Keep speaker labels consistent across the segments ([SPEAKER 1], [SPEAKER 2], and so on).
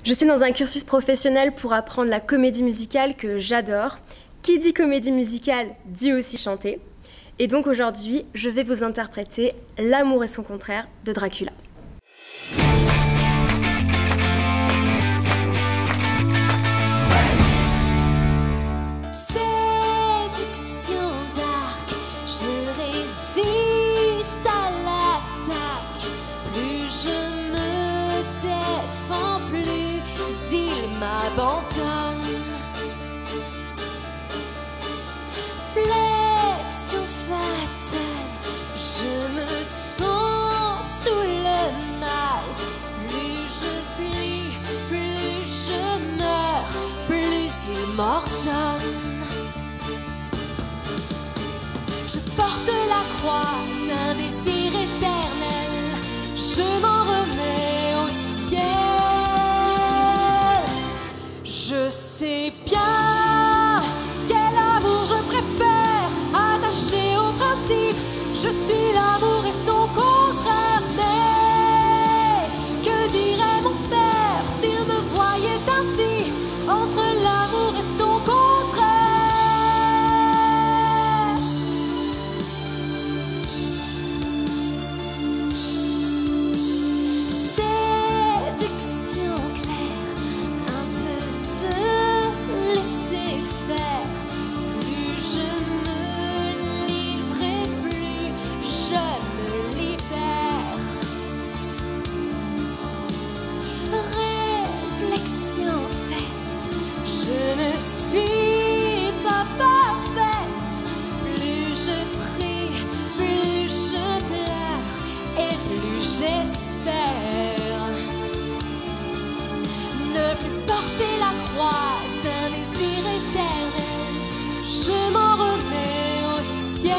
[SPEAKER 1] Je suis dans un cursus professionnel pour apprendre la comédie musicale que j'adore. Qui dit comédie musicale dit aussi chanter. Et donc aujourd'hui, je vais vous interpréter L'amour et son contraire de Dracula.
[SPEAKER 2] Séduction dark, je résiste à l'attaque. Plus je me défends, plus il m'abandonne. Flexion fatale, je me tends sous le mal. Plus je plie, plus je meurs, plus il m'ordonne. Je porte la croix d'un désir éternel, je m'en remets au ciel. Je sais bien quel amour je préfère, attaché au principe. Je suis l'amour et son contraire. Mais que dirait mon père s'il me voyait ainsi, entre l'amour et son contraire? Séduction claire, un peu de laisser faire. Plus je me livre et plus je me libère. Réflexion faite, je ne suis pas parfaite. Plus je prie, plus je pleure et plus j'espère. Ne plus porter la croix d'un désir éternel, je m'en remets au ciel.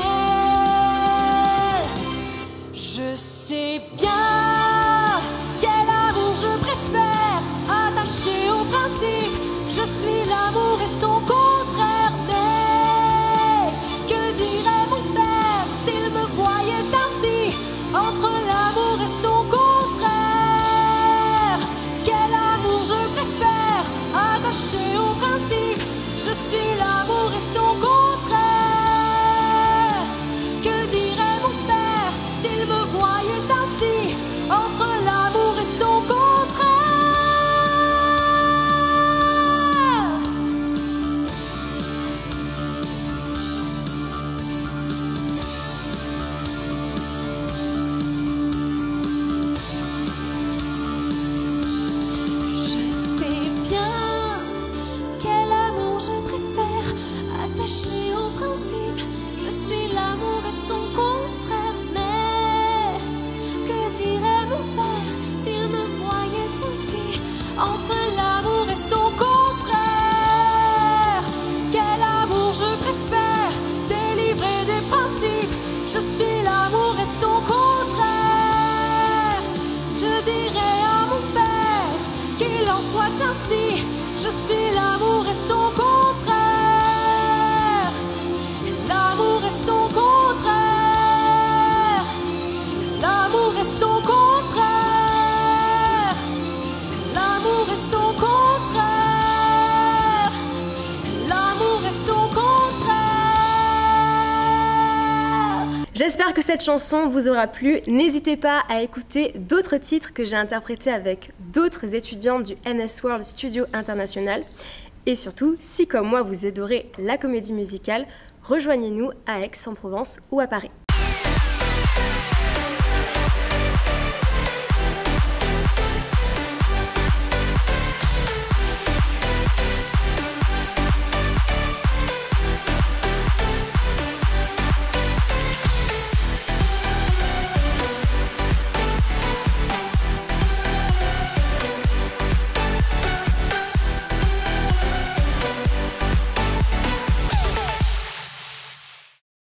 [SPEAKER 2] Je sais bien quel amour je préfère, attaché au principe. Je suis l'amour et son contraire. Mais que dirait mon père s'il me voyait ainsi, entre l'amour et son contraire? Quel amour je préfère, attaché au principe. Je suis l'amour et son contraire. Que dirait mon père s'il me voyait ainsi, entre l'amour et son contraire? Je sais bien quel amour je préfère, attaché au principe. Je suis l'amour et son contraire. Mais que dirait mon père s'il me voyait ainsi, entre l'amour et son contraire? Quel amour je préfère, délivré des principes. Je suis l'amour et son contraire. Je dirais à mon père qu'il en soit ainsi. Je suis l'amour et son contraire. L'amour et son contraire. L'amour et son contraire. L'amour et son contraire. L'amour et son contraire.
[SPEAKER 1] J'espère que cette chanson vous aura plu. N'hésitez pas à écouter d'autres titres que j'ai interprétés avec d'autres étudiants du NS World Studio International. Et surtout, si comme moi vous adorez la comédie musicale, rejoignez-nous à Aix-en-Provence ou à Paris.